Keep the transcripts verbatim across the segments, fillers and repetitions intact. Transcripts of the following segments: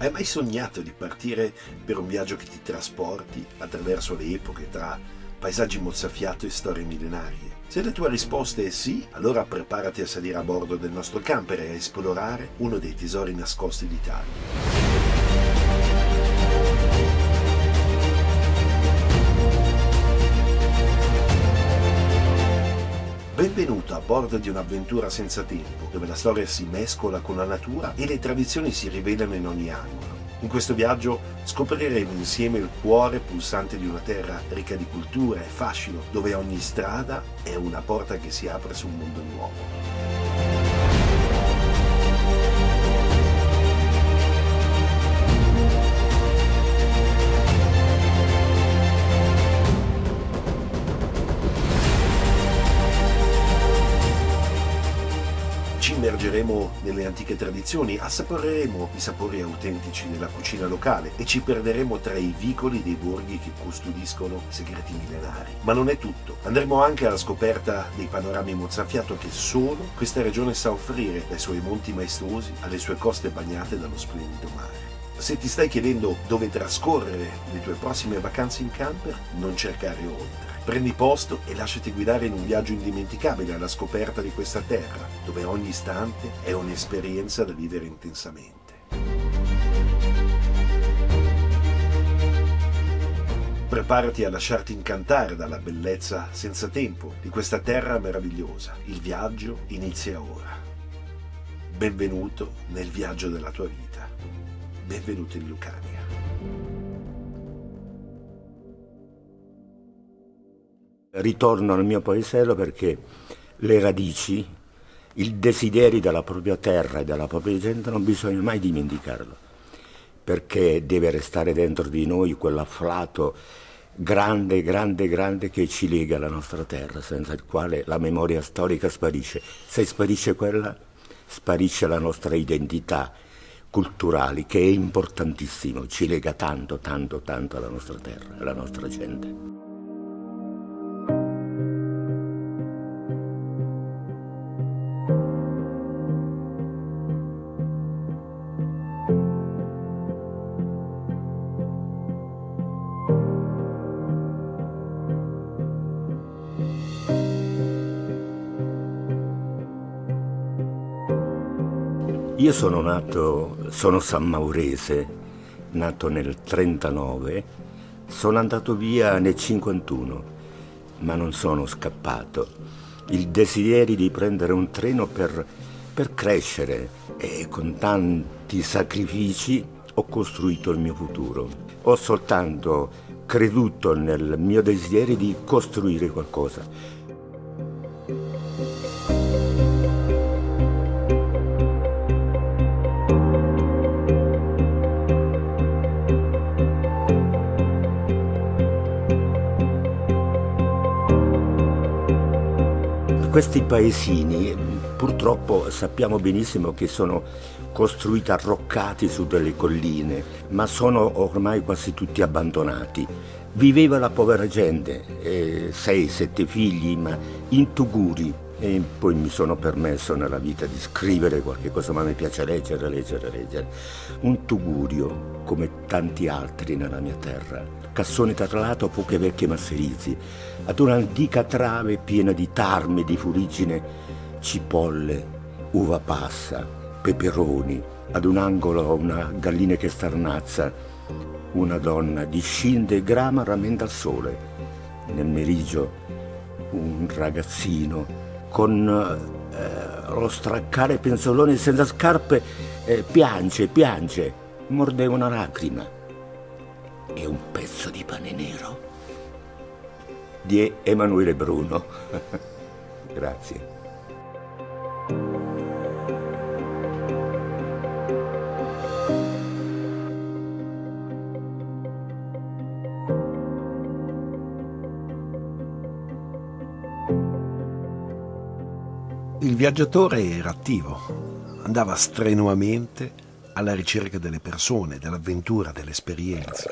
Hai mai sognato di partire per un viaggio che ti trasporti attraverso le epoche tra paesaggi mozzafiato e storie millenarie? Se la tua risposta è sì, allora preparati a salire a bordo del nostro camper e a esplorare uno dei tesori nascosti d'Italia. Benvenuto a bordo di un'avventura senza tempo, dove la storia si mescola con la natura e le tradizioni si rivelano in ogni angolo. In questo viaggio scopriremo insieme il cuore pulsante di una terra ricca di cultura e fascino, dove ogni strada è una porta che si apre su un mondo nuovo. Ci immergeremo nelle antiche tradizioni, assaporeremo i sapori autentici della cucina locale e ci perderemo tra i vicoli dei borghi che custodiscono segreti millenari. Ma non è tutto, andremo anche alla scoperta dei panorami mozzafiato che solo questa regione sa offrire, dai suoi monti maestosi alle sue coste bagnate dallo splendido mare. Se ti stai chiedendo dove trascorrere le tue prossime vacanze in camper, non cercare oltre. Prendi posto e lasciati guidare in un viaggio indimenticabile alla scoperta di questa terra, dove ogni istante è un'esperienza da vivere intensamente. Preparati a lasciarti incantare dalla bellezza senza tempo di questa terra meravigliosa. Il viaggio inizia ora. Benvenuto nel viaggio della tua vita. Benvenuto in Lucania. Ritorno al mio paesello perché le radici, il desiderio della propria terra e della propria gente non bisogna mai dimenticarlo, perché deve restare dentro di noi quell'afflato grande, grande, grande che ci lega alla nostra terra, senza il quale la memoria storica sparisce. Se sparisce quella, sparisce la nostra identità culturale, che è importantissimo, ci lega tanto, tanto, tanto alla nostra terra, alla nostra gente. Io sono nato, sono sammaurese, nato nel trentanove, sono andato via nel cinquantuno, ma non sono scappato. Il desiderio di prendere un treno per, per crescere e con tanti sacrifici ho costruito il mio futuro. Ho soltanto creduto nel mio desiderio di costruire qualcosa. Questi paesini purtroppo sappiamo benissimo che sono costruiti arroccati su delle colline, ma sono ormai quasi tutti abbandonati. Viveva la povera gente, eh, sei, sette figli, ma in tuguri. E poi mi sono permesso nella vita di scrivere qualche cosa, ma mi piace leggere, leggere, leggere. Un tugurio, come tanti altri nella mia terra. Cassone tarlato, poche vecchie masserizi, ad un'antica trave piena di tarme, di fuliggine, cipolle, uva passa, peperoni, ad un angolo una gallina che starnazza, una donna di scinde e grama rammenda al sole. Nel meriggio un ragazzino con eh, lo straccare penzoloni senza scarpe, eh, piange, piange, morde una lacrima. E un pezzo di pane nero di Emanuele Bruno. Grazie. Il viaggiatore era attivo, andava strenuamente alla ricerca delle persone, dell'avventura, dell'esperienza.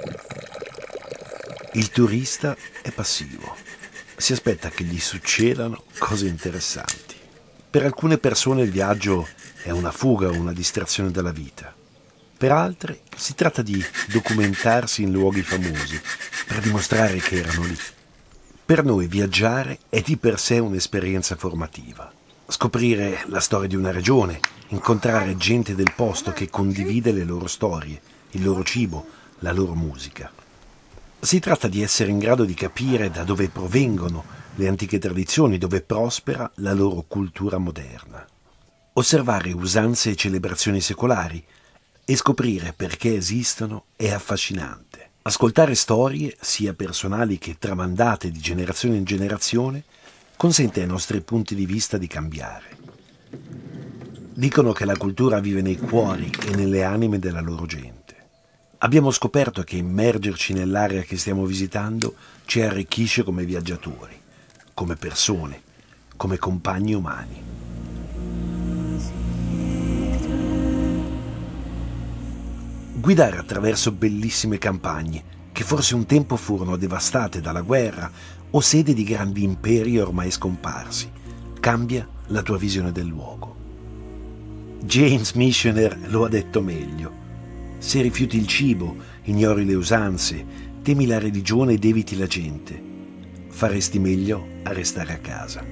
Il turista è passivo, si aspetta che gli succedano cose interessanti. Per alcune persone il viaggio è una fuga o una distrazione dalla vita. Per altre si tratta di documentarsi in luoghi famosi per dimostrare che erano lì. Per noi viaggiare è di per sé un'esperienza formativa. Scoprire la storia di una regione, incontrare gente del posto che condivide le loro storie, il loro cibo, la loro musica. Si tratta di essere in grado di capire da dove provengono le antiche tradizioni, dove prospera la loro cultura moderna. Osservare usanze e celebrazioni secolari e scoprire perché esistono è affascinante. Ascoltare storie, sia personali che tramandate di generazione in generazione, consente ai nostri punti di vista di cambiare. Dicono che la cultura vive nei cuori e nelle anime della loro gente. Abbiamo scoperto che immergerci nell'area che stiamo visitando ci arricchisce come viaggiatori, come persone, come compagni umani. Guidare attraverso bellissime campagne, che forse un tempo furono devastate dalla guerra o sede di grandi imperi ormai scomparsi, cambia la tua visione del luogo. James Michener lo ha detto meglio. Se rifiuti il cibo, ignori le usanze, temi la religione ed eviti la gente, faresti meglio a restare a casa.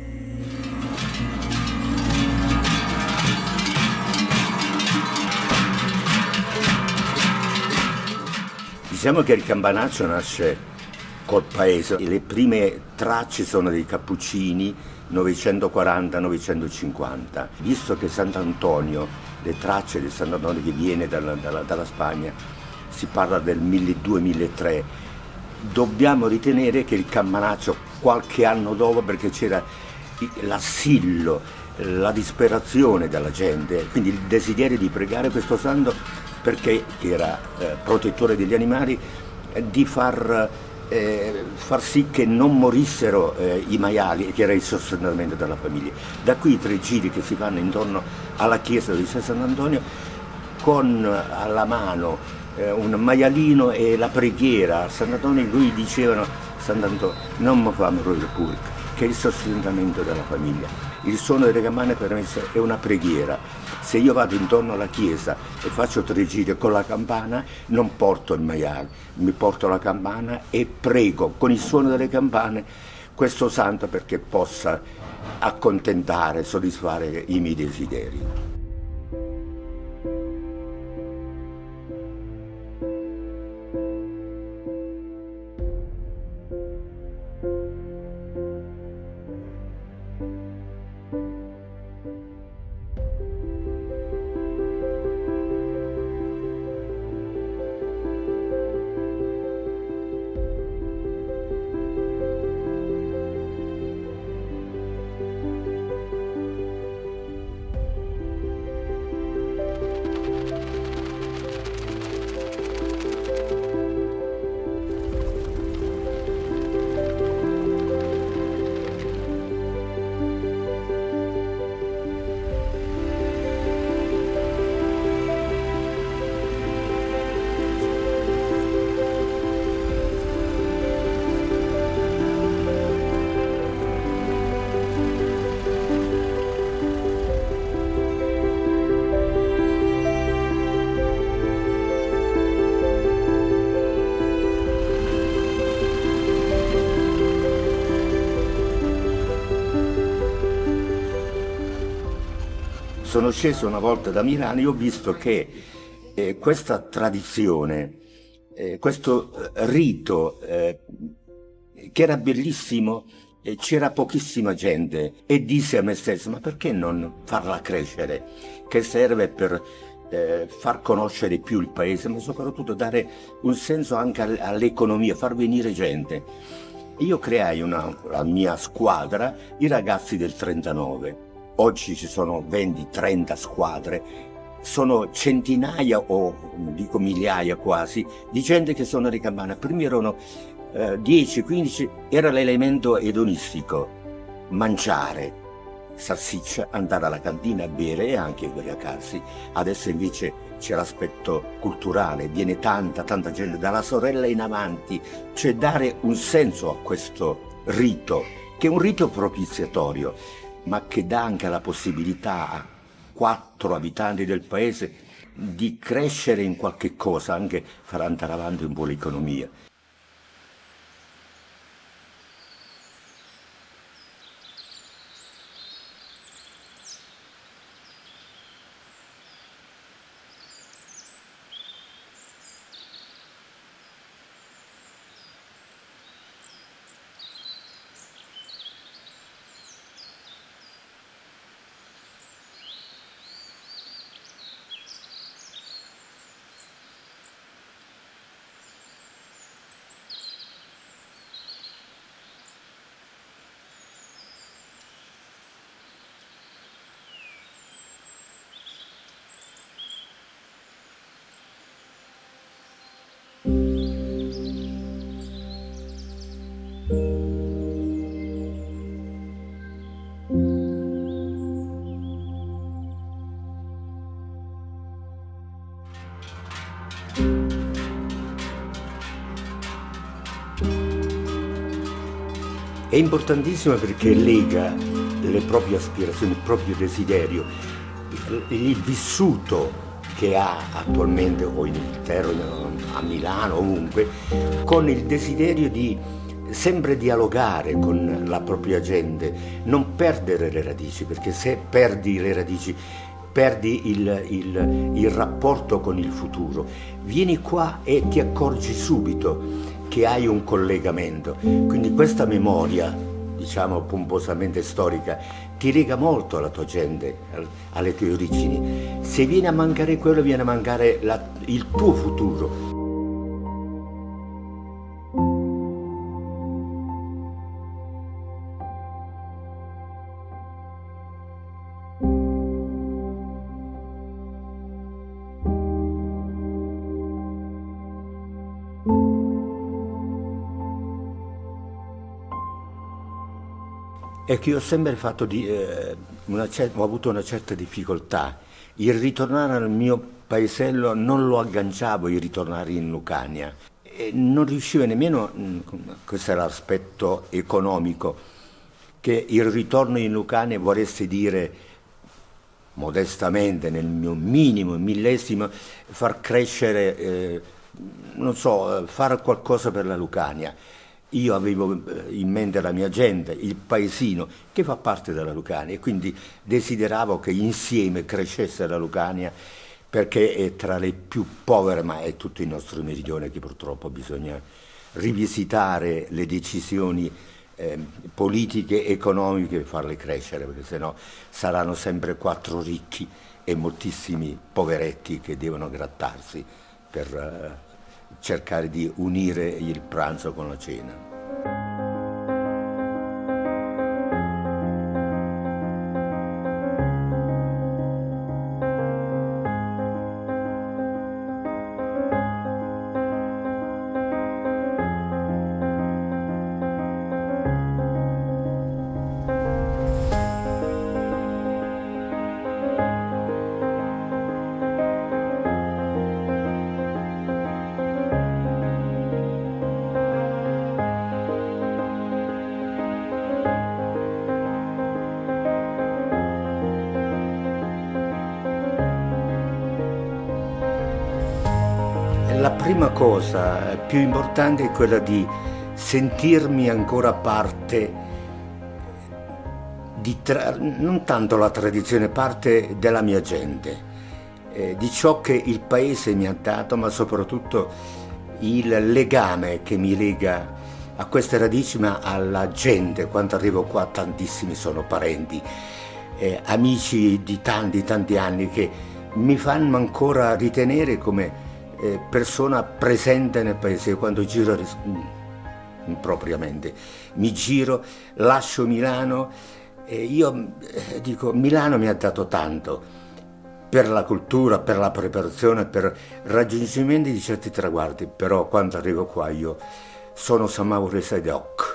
Diciamo che il campanaccio nasce col paese. Le prime tracce sono dei Cappuccini, novecentoquaranta novecentocinquanta. Visto che Sant'Antonio, le tracce di Sant'Antonio che viene dalla, dalla, dalla Spagna, si parla del milleduecento milletrecento, dobbiamo ritenere che il campanaccio qualche anno dopo, perché c'era l'assillo, la disperazione della gente, quindi il desiderio di pregare questo santo, perché che era eh, protettore degli animali, eh, di far Eh, far sì che non morissero eh, i maiali, che era il sostentamento della famiglia. Da qui i tre giri che si fanno intorno alla chiesa di San Sant'Antonio, con alla mano eh, un maialino e la preghiera a Sant'Antonio. Lui dicevano: Sant'Antonio, non mi fa morire pure, che è il sostentamento della famiglia. Il suono delle campane per me è una preghiera. Se io vado intorno alla chiesa e faccio tre giri con la campana, non porto il maiale, mi porto la campana e prego con il suono delle campane questo santo perché possa accontentare, soddisfare i miei desideri. Sono sceso una volta da Milano e ho visto che eh, questa tradizione, eh, questo rito eh, che era bellissimo, eh, c'era pochissima gente, e dissi a me stesso: ma perché non farla crescere? Che serve per eh, far conoscere più il paese, ma soprattutto dare un senso anche all'economia, far venire gente. Io creai una, la mia squadra, i ragazzi del trentanove. Oggi ci sono venti trenta squadre, sono centinaia o dico migliaia quasi di gente che suona le campane. Prima erano eh, dieci quindici, era l'elemento edonistico, mangiare, salsiccia, andare alla cantina a bere e anche ubriacarsi. Adesso invece c'è l'aspetto culturale, viene tanta tanta gente dalla sorella in avanti, cioè dare un senso a questo rito, che è un rito propiziatorio, ma che dà anche la possibilità a quattro abitanti del paese di crescere in qualche cosa, anche far andare avanti un po' l'economia. È importantissima perché lega le proprie aspirazioni, il proprio desiderio, il vissuto che ha attualmente o in Inghilterra, a Milano, ovunque, con il desiderio di sempre dialogare con la propria gente, non perdere le radici, perché se perdi le radici perdi il, il, il rapporto con il futuro. Vieni qua e ti accorgi subito che hai un collegamento, quindi questa memoria, diciamo pomposamente storica, ti lega molto alla tua gente, alle tue origini. Se viene a mancare quello, viene a mancare la, il tuo futuro. È che io ho sempre fatto di, eh, una ho avuto una certa difficoltà. Il ritornare al mio paesello non lo agganciavo, il ritornare in Lucania. E non riuscivo nemmeno, questo è l'aspetto economico, che il ritorno in Lucania volesse dire, modestamente, nel mio minimo, millesimo, far crescere, eh, non so, fare qualcosa per la Lucania. Io avevo in mente la mia gente, il paesino, che fa parte della Lucania, e quindi desideravo che insieme crescesse la Lucania, perché è tra le più povere, ma è tutto il nostro meridione che purtroppo bisogna rivisitare le decisioni eh, politiche e economiche per farle crescere, perché sennò saranno sempre quattro ricchi e moltissimi poveretti che devono grattarsi per eh, cercare di unire il pranzo con la cena. La prima cosa più importante è quella di sentirmi ancora parte di tra, non tanto la tradizione, parte della mia gente, eh, di ciò che il paese mi ha dato, ma soprattutto il legame che mi lega a queste radici, ma alla gente. Quando arrivo qua tantissimi sono parenti, eh, amici di tanti tanti anni che mi fanno ancora ritenere come Eh, persona presente nel paese. Quando giro impropriamente mi giro, lascio Milano e io eh, dico Milano mi ha dato tanto per la cultura, per la preparazione, per raggiungimenti di certi traguardi, però quando arrivo qua io sono Samaure Sadeok.